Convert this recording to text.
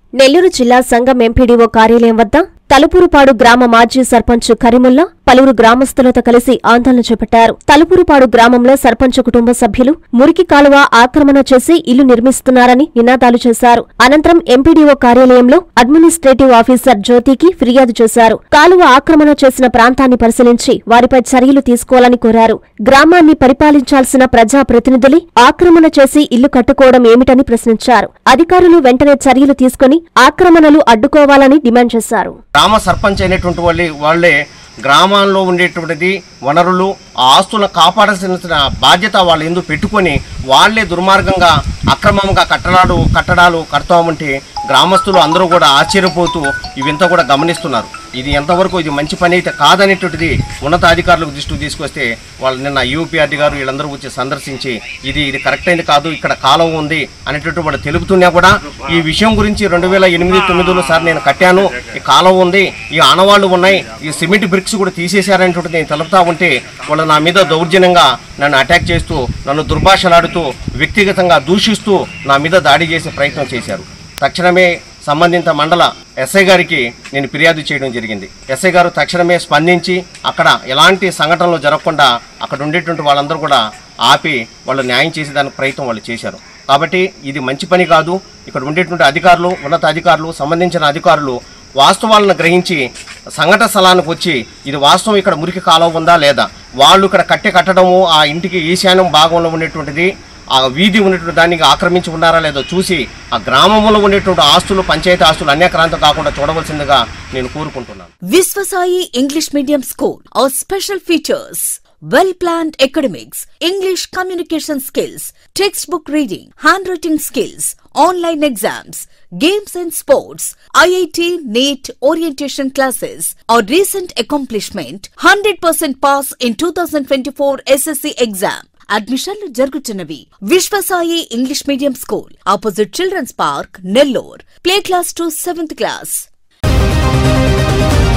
నెల్లూరు జిల్లా సంఘం ఎంపీడీఓ కార్యాలయం వద్ద తలుపురుపాడు గ్రామ మాజీ సర్పంచ్ కరీముల్లా పలువురు గ్రామస్తులతో కలిసి ఆందోళన చేపట్టారు. తలుపురుపాడు గ్రామంలో సర్పంచ్ కుటుంబ సభ్యులు మురికి కాలువ ఆక్రమణ చేసి ఇల్లు నిర్మిస్తున్నారని నినాదాలు చేశారు. అనంతరం ఎంపీడీఓ కార్యాలయంలో అడ్మినిస్ట్రేటివ్ ఆఫీసర్ జ్యోతికి ఫిర్యాదు చేశారు. కాలువ ఆక్రమణ చేసిన ప్రాంతాన్ని పరిశీలించి వారిపై చర్యలు తీసుకోవాలని కోరారు. గ్రామాన్ని పరిపాలించాల్సిన ప్రజాప్రతినిధులు ఆక్రమణ చేసి ఇల్లు కట్టుకోవడం ఏమిటని ప్రశ్నించారు. అధికారులు వెంటనే చర్యలు తీసుకుని ఆక్రమణలు అడ్డుకోవాలని డిమాండ్ చేశారు. గ్రామ సర్పంచ్ అయినటువంటి వాళ్ళే గ్రామాల్లో ఉండేటువంటిది వనరులు ఆ ఆస్తులను కాపాడాల్సిన బాధ్యత వాళ్ళు ఎందుకు పెట్టుకొని వాళ్లే దుర్మార్గంగా అక్రమంగా కట్టడాలు కడతామంటే గ్రామస్తులు అందరూ కూడా ఆశ్చర్యపోతూ ఇవంతా కూడా గమనిస్తున్నారు. ఇది ఎంతవరకు ఇది మంచి పని అయితే కాదనేటువంటిది ఉన్నతాధికారులకు దృష్టికి తీసుకొస్తే వాళ్ళు నిన్న యూపీఆర్డీ గారు వీళ్ళందరూ వచ్చి సందర్శించి ఇది కరెక్ట్ అయింది కాదు, ఇక్కడ కాలం ఉంది అనేటువంటి వాళ్ళు తెలుపుతున్నా కూడా ఈ విషయం గురించి 2008-9లో సార్ నేను కట్టాను, ఈ కాలం ఉంది, ఈ ఆనవాళ్లు ఉన్నాయి, ఈ సిమెంట్ బ్రిక్స్ కూడా తీసేశారనేటువంటిది నేను తెలుపుతా ఉంటే వాళ్ళు నా మీద దౌర్జన్యంగా నన్ను అటాక్ చేస్తూ నన్ను దుర్భాషలాడుతూ వ్యక్తిగతంగా దూషిస్తూ నా మీద దాడి చేసే ప్రయత్నం చేశారు. తక్షణమే సంబంధిత మండల ఎస్ఐ గారికి నేను ఫిర్యాదు చేయడం జరిగింది. ఎస్ఐ గారు తక్షణమే స్పందించి అక్కడ ఎలాంటి సంఘటనలు జరగకుండా అక్కడ ఉండేటువంటి వాళ్ళందరూ కూడా ఆపి వాళ్ళు న్యాయం చేసేదానికి ప్రయత్నం వాళ్ళు చేశారు. కాబట్టి ఇది మంచి పని కాదు. ఇక్కడ ఉండేటువంటి అధికారులు, ఉన్నత అధికారులు, సంబంధించిన అధికారులు వాస్తవాలను గ్రహించి సంఘటన స్థలానికి వచ్చి ఇది వాస్తవం ఇక్కడ మురికి కాలువ ఉందా లేదా, వాళ్ళు ఇక్కడ కట్టడము ఆ ఇంటికి ఈశాన్యం భాగంలో ఉండేటువంటిది ఆ వీధి ఉన్నటువంటి దాన్ని ఆక్రమించి ఉన్నారా లేదో చూసి ఆ గ్రామంలో ఉండేటువంటి ఆస్తులు, పంచాయతీ ఆస్తులు అన్యాక్రాంతం కాకుండా చూడవలసిందిగా నేను కోరుకుంటున్నాను. Vishwasai English medium school. Our special features: well-planned academics, English communication skills, textbook reading, handwriting skills, online exams, games and sports, IIT, NEET orientation classes. Our recent accomplishment: 100% pass in 2024 SSC exam. అడ్మిషన్లు జరుగుతున్నవి. Vishwasai English medium school, opposite children's park, Nellore. Play class to 7th class.